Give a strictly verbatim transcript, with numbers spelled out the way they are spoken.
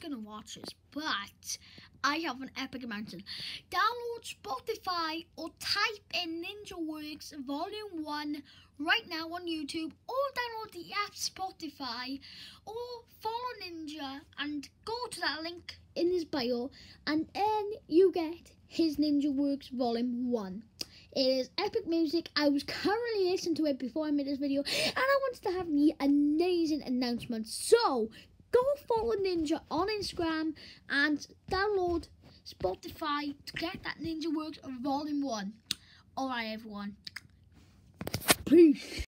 going to watch this, but I have an epic announcement. Download Spotify or type in NinjaWorks Volume one right now on YouTube, or download the app Spotify, or follow Ninja and go to that link in his bio, and then you get his NinjaWorks Volume one. It is epic music. I was currently listening to it before I made this video, and I wanted to have the amazing announcement. So, go follow Ninja on Instagram and download Spotify to get that NinjaWorks Volume one. Alright everyone. Peace.